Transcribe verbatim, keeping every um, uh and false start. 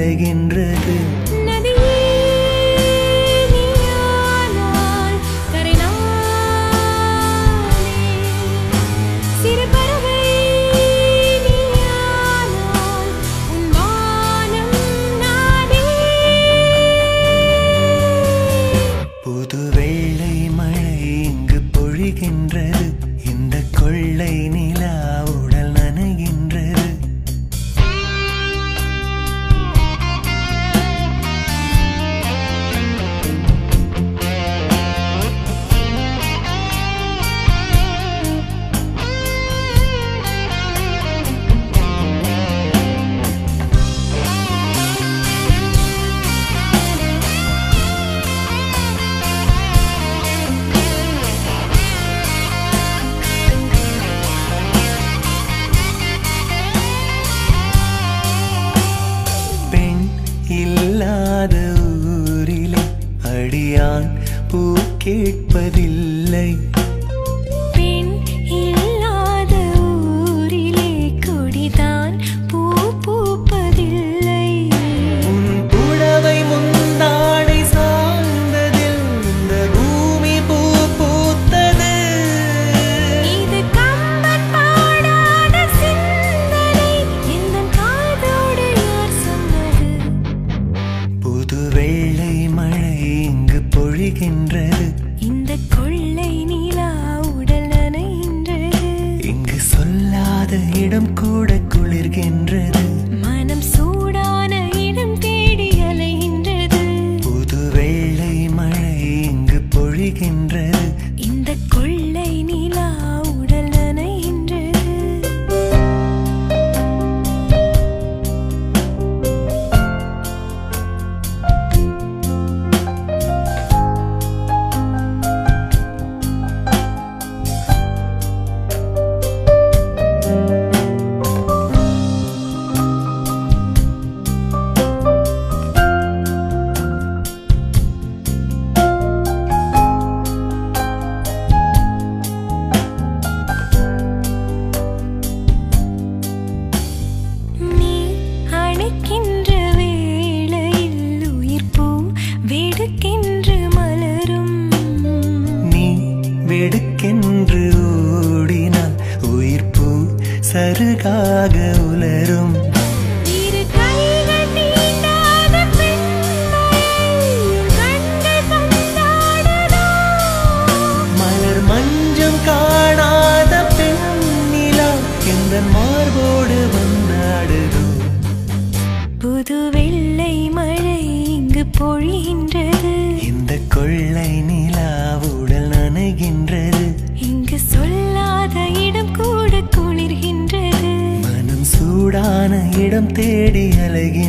அலைகின்றது. புது வெள்ளை மழை இங்கு பொழிகின்றது. இந்த கொள்ளை நிலா உடல் நனைகின்றது. இல்லாத ஊரிலே அடியான் பூ கேட்பதில்லை. பெண் இல்லாத ஊரிலே கொடிதான் பூ பூப்பதில்லை. உன் புடவை முந்தானை சார்ந்ததில் இந்த பூமி பூ பூத்தது. இது கம்பன் பாடாத சிந்தனை இந்த காதோடு யார் சொன்னது? புது வெள்ளை மழை இங்கு பொழிகின்றது. இந்த கொள்ளை நிலா உடல் நனைகின்றது. இங்கு சொல்லாத இடம் கூட குளிர்கின்றது. மனம் சூடான இடம் தேடி அலைகின்றது. புது வெள்ளை மழை இங்கு பொழிகின்றது. இந்த கொள்ளை நிலா உடல் நனைகின்றது. நீ அணைக்கின்ற வேளையில் உயிர் பூ வெடுக்கென்று மலரும். நீ வெடுக்கென்று ஓடினால் உயிர் பூ சருகாக உலரும். இரு கைகள் நீண்டாத பெண்மையை கண்கள் கொண்டாடுதோ. மலர் மஞ்சம் காணாத பெண்ணிலா இந்த மார்போடு வந்தாடுதோ. புது வெள்ளை மழை இங்கு பொழிகின்றது. இந்த கொள்ளை நிலா உடல் நனைகின்றது. இங்கு சொல்லாத இடம் கூட குளிர்கின்றது. மனம் சூடான இடம் தேடி அலைகின்றது.